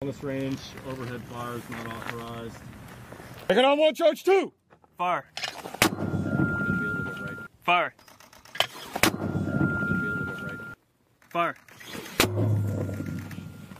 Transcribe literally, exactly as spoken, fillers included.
On this range, overhead fire is not authorized. Taking on one, charge two. Fire. Gonna be a little bit right. Fire. Gonna be a little bit right. Fire.